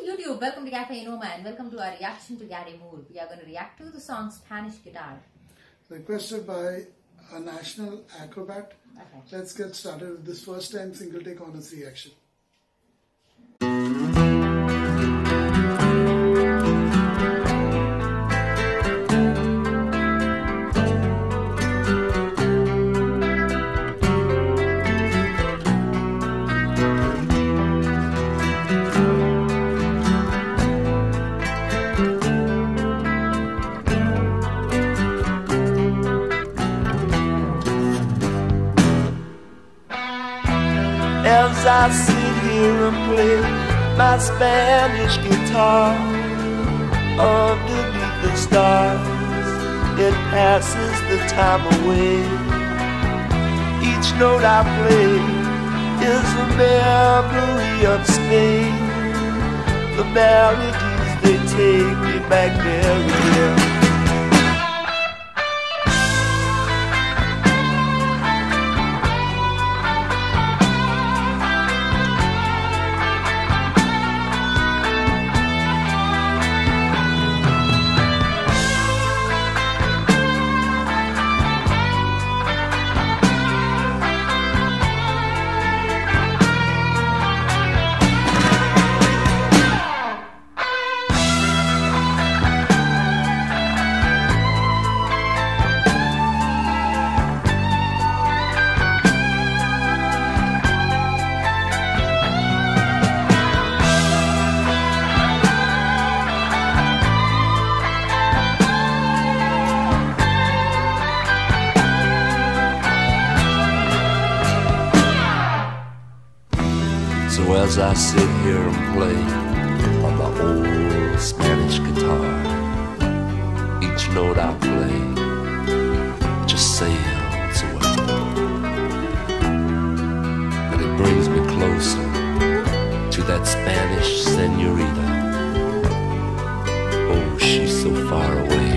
YouTube, welcome to Cafe Noma and welcome to our reaction to Gary Moore. We are going to react to the song Spanish Guitar. Requested by a national acrobat. Okay. Let's get started with this first time single take honest reaction. As I sit here and play my Spanish guitar underneath the stars, it passes the time away. Each note I play is a memory of Spain. The melodies, they take me back there again. So as I sit here and play on my old Spanish guitar, each note I play just sails away, and it brings me closer to that Spanish señorita. Oh, she's so far away.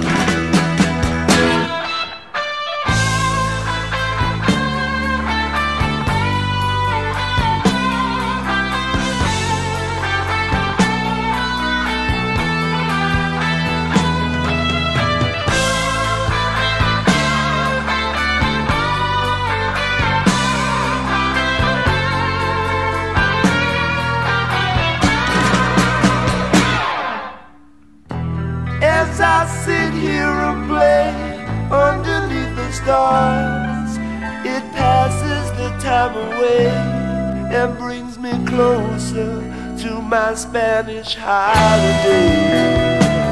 As I sit here and play underneath the stars, it passes the time away and brings me closer to my Spanish holiday.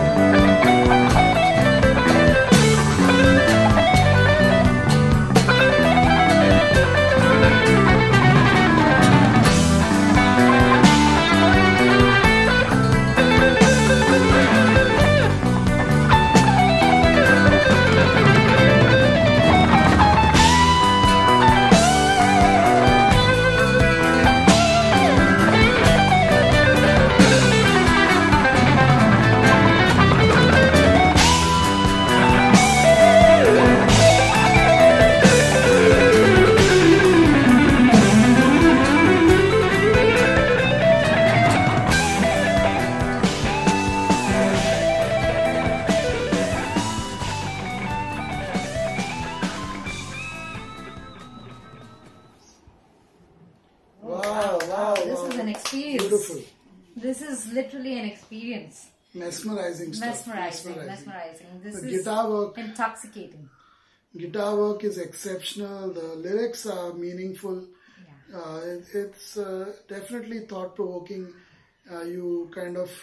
This is an experience. Beautiful. This is literally an experience. Mesmerizing stuff. Mesmerizing. This The is guitar work. intoxicating. Guitar work is exceptional. The lyrics are meaningful. Yeah. It's definitely thought-provoking. You kind of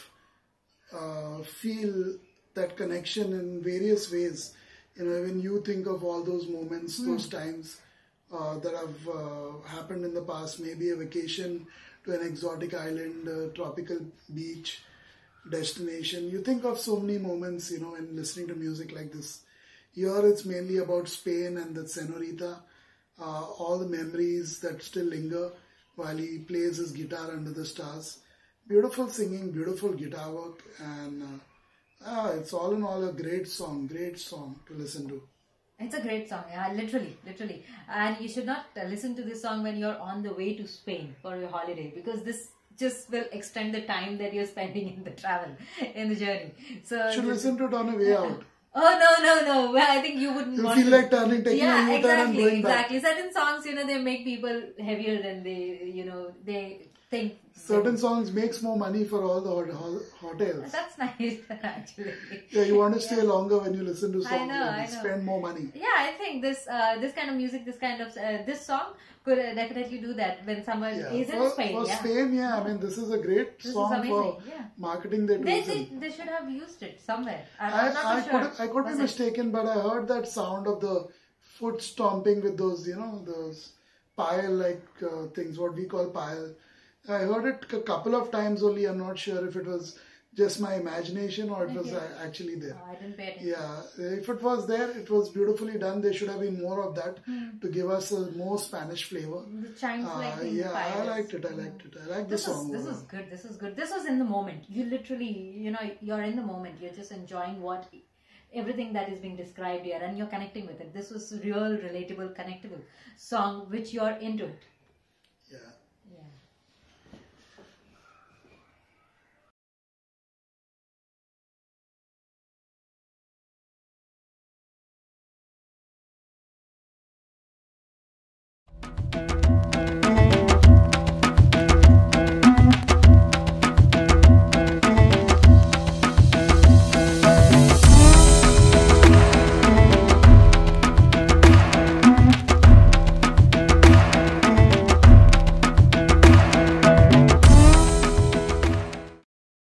feel that connection in various ways. You know, when you think of all those moments, those times that have happened in the past, maybe a vacation to an exotic island, a tropical beach destination. You think of so many moments, you know, in listening to music like this. Here it's mainly about Spain and the señorita, all the memories that still linger while he plays his guitar under the stars. Beautiful singing, beautiful guitar work, and it's all in all a great song to listen to. It's a great song, yeah, literally. And you should not listen to this song when you're on the way to Spain for your holiday, because this just will extend the time that you're spending in the travel, in the journey. So should listen to it on the way out. Oh no! Well, I think you wouldn't. You want feel to, like taking a U-turn and going back. Exactly. Certain songs, they make people heavier than they think. Certain songs makes more money for all the hotels. That's nice, actually. Yeah, you want to stay longer when you listen to songs. I know. Spend more money. Yeah, I think this kind of music, this song could definitely do that when someone is in Spain. For Spain, I mean, this is a great song for marketing their tourism. They should have used it somewhere. I could be mistaken, but I heard that sound of the foot stomping with those, those pile-like things, what we call pile. I heard it a couple of times only. I'm not sure if it was just my imagination or it was actually there. Oh, I didn't pay attention. Yeah, if it was there, it was beautifully done. There should have been more of that to give us a more Spanish flavor. The chimes I liked it. I like the song. This is good. This was in the moment. You literally, you're in the moment. You're just enjoying everything that is being described here, and you're connecting with it. This was real, relatable, connectable song, which you're into it. Yeah.